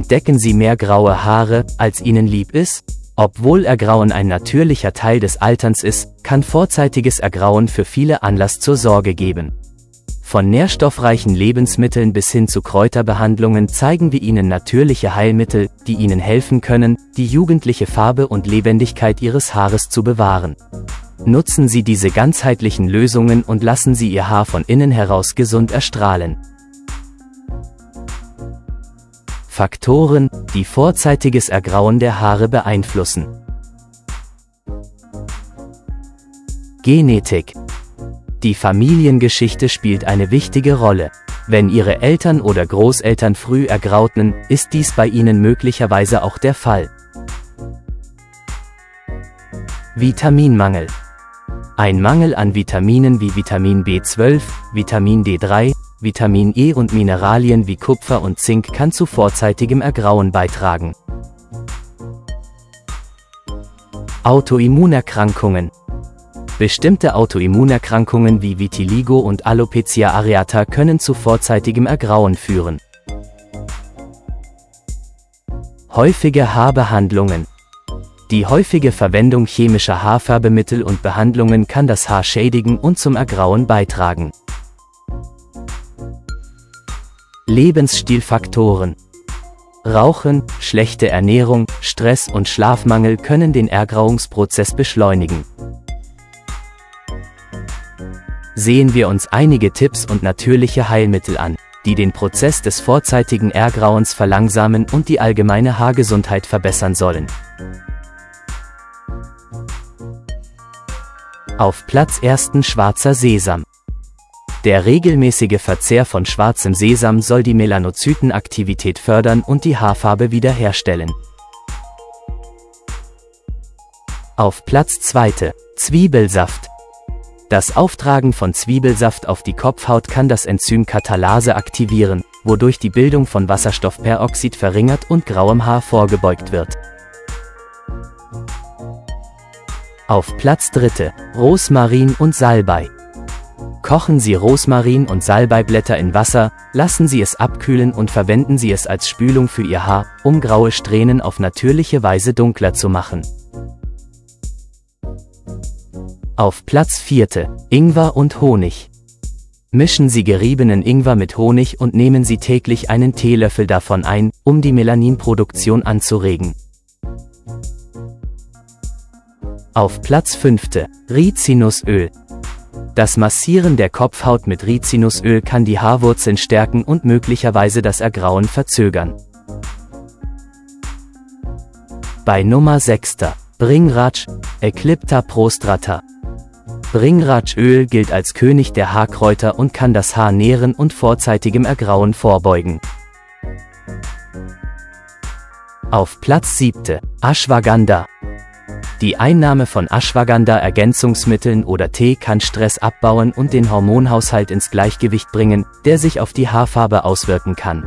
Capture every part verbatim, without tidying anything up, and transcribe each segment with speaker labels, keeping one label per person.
Speaker 1: Entdecken Sie mehr graue Haare, als Ihnen lieb ist? Obwohl Ergrauen ein natürlicher Teil des Alterns ist, kann vorzeitiges Ergrauen für viele Anlass zur Sorge geben. Von nährstoffreichen Lebensmitteln bis hin zu Kräuterbehandlungen zeigen wir Ihnen natürliche Heilmittel, die Ihnen helfen können, die jugendliche Farbe und Lebendigkeit Ihres Haares zu bewahren. Nutzen Sie diese ganzheitlichen Lösungen und lassen Sie Ihr Haar von innen heraus gesund erstrahlen. Faktoren, die vorzeitiges Ergrauen der Haare beeinflussen. Genetik. Die Familiengeschichte spielt eine wichtige Rolle. Wenn Ihre Eltern oder Großeltern früh ergrauten, ist dies bei Ihnen möglicherweise auch der Fall. Vitaminmangel. Ein Mangel an Vitaminen wie Vitamin B zwölf, Vitamin D drei, Vitamin E und Mineralien wie Kupfer und Zink kann zu vorzeitigem Ergrauen beitragen. Autoimmunerkrankungen. Bestimmte Autoimmunerkrankungen wie Vitiligo und Alopecia areata können zu vorzeitigem Ergrauen führen. Häufige Haarbehandlungen. Die häufige Verwendung chemischer Haarfärbemittel und Behandlungen kann das Haar schädigen und zum Ergrauen beitragen. Lebensstilfaktoren. Rauchen, schlechte Ernährung, Stress und Schlafmangel können den Ergrauungsprozess beschleunigen. Sehen wir uns einige Tipps und natürliche Heilmittel an, die den Prozess des vorzeitigen Ergrauens verlangsamen und die allgemeine Haargesundheit verbessern sollen. Auf Platz eins schwarzer Sesam. Der regelmäßige Verzehr von schwarzem Sesam soll die Melanozytenaktivität fördern und die Haarfarbe wiederherstellen. Auf Platz zwei Zwiebelsaft. Das Auftragen von Zwiebelsaft auf die Kopfhaut kann das Enzym Katalase aktivieren, wodurch die Bildung von Wasserstoffperoxid verringert und grauem Haar vorgebeugt wird. Auf Platz drei Rosmarin und Salbei. Kochen Sie Rosmarin und Salbeiblätter in Wasser, lassen Sie es abkühlen und verwenden Sie es als Spülung für Ihr Haar, um graue Strähnen auf natürliche Weise dunkler zu machen. Auf Platz vier Ingwer und Honig. Mischen Sie geriebenen Ingwer mit Honig und nehmen Sie täglich einen Teelöffel davon ein, um die Melaninproduktion anzuregen. Auf Platz fünf Rizinusöl. Das Massieren der Kopfhaut mit Rizinusöl kann die Haarwurzeln stärken und möglicherweise das Ergrauen verzögern. Bei Nummer sechs Bhringraj, Eclipta prostrata. Bhringrajöl gilt als König der Haarkräuter und kann das Haar nähren und vorzeitigem Ergrauen vorbeugen. Auf Platz sieben Ashwagandha. Die Einnahme von Ashwagandha-Ergänzungsmitteln oder Tee kann Stress abbauen und den Hormonhaushalt ins Gleichgewicht bringen, der sich auf die Haarfarbe auswirken kann.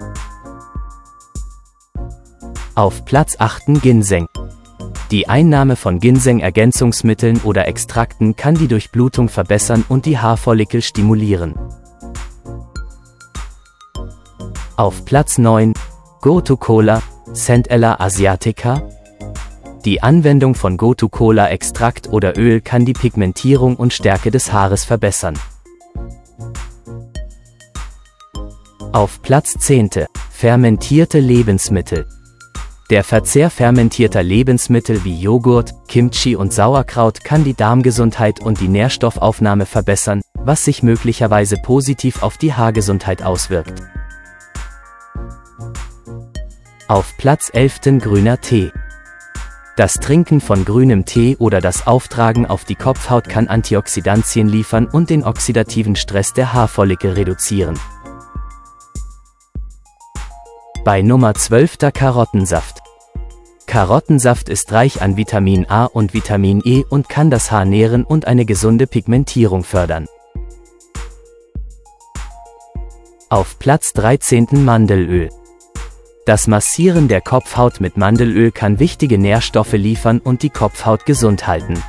Speaker 1: Auf Platz acht Ginseng. Die Einnahme von Ginseng-Ergänzungsmitteln oder Extrakten kann die Durchblutung verbessern und die Haarfollikel stimulieren. Auf Platz neun Gotu-Kola, Centella asiatica. Die Anwendung von Gotu-Kola-Extrakt oder Öl kann die Pigmentierung und Stärke des Haares verbessern. Auf Platz zehn Fermentierte Lebensmittel. Der Verzehr fermentierter Lebensmittel wie Joghurt, Kimchi und Sauerkraut kann die Darmgesundheit und die Nährstoffaufnahme verbessern, was sich möglicherweise positiv auf die Haargesundheit auswirkt. Auf Platz elf Grüner Tee. Das Trinken von grünem Tee oder das Auftragen auf die Kopfhaut kann Antioxidantien liefern und den oxidativen Stress der Haarfollikel reduzieren. Bei Nummer zwölf Karottensaft. Karottensaft ist reich an Vitamin A und Vitamin E und kann das Haar nähren und eine gesunde Pigmentierung fördern. Auf Platz dreizehn Mandelöl. Das Massieren der Kopfhaut mit Mandelöl kann wichtige Nährstoffe liefern und die Kopfhaut gesund halten.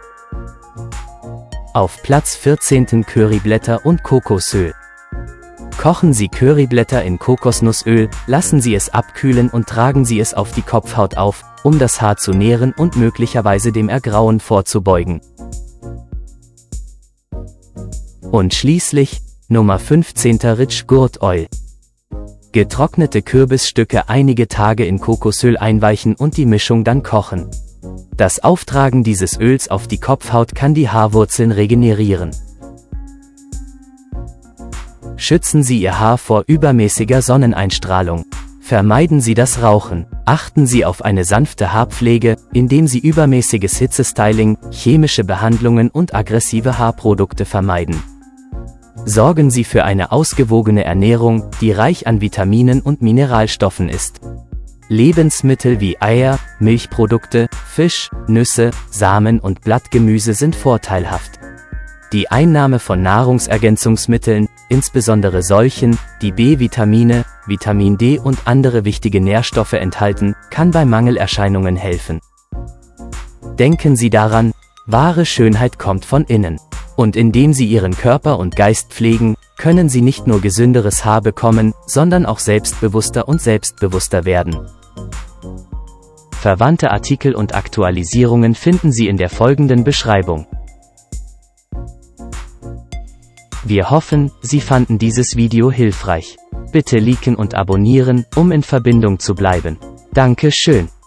Speaker 1: Auf Platz vierzehn Curryblätter und Kokosöl. Kochen Sie Curryblätter in Kokosnussöl, lassen Sie es abkühlen und tragen Sie es auf die Kopfhaut auf, um das Haar zu nähren und möglicherweise dem Ergrauen vorzubeugen. Und schließlich, Nummer fünfzehn. Rich Gourd Oil. Getrocknete Kürbisstücke einige Tage in Kokosöl einweichen und die Mischung dann kochen. Das Auftragen dieses Öls auf die Kopfhaut kann die Haarwurzeln regenerieren. Schützen Sie Ihr Haar vor übermäßiger Sonneneinstrahlung. Vermeiden Sie das Rauchen. Achten Sie auf eine sanfte Haarpflege, indem Sie übermäßiges Hitzestyling, chemische Behandlungen und aggressive Haarprodukte vermeiden. Sorgen Sie für eine ausgewogene Ernährung, die reich an Vitaminen und Mineralstoffen ist. Lebensmittel wie Eier, Milchprodukte, Fisch, Nüsse, Samen und Blattgemüse sind vorteilhaft. Die Einnahme von Nahrungsergänzungsmitteln, insbesondere solchen, die B-Vitamine, Vitamin D und andere wichtige Nährstoffe enthalten, kann bei Mangelerscheinungen helfen. Denken Sie daran, wahre Schönheit kommt von innen. Und indem Sie Ihren Körper und Geist pflegen, können Sie nicht nur gesünderes Haar bekommen, sondern auch selbstbewusster und selbstbewusster werden. Verwandte Artikel und Aktualisierungen finden Sie in der folgenden Beschreibung. Wir hoffen, Sie fanden dieses Video hilfreich. Bitte liken und abonnieren, um in Verbindung zu bleiben. Danke schön.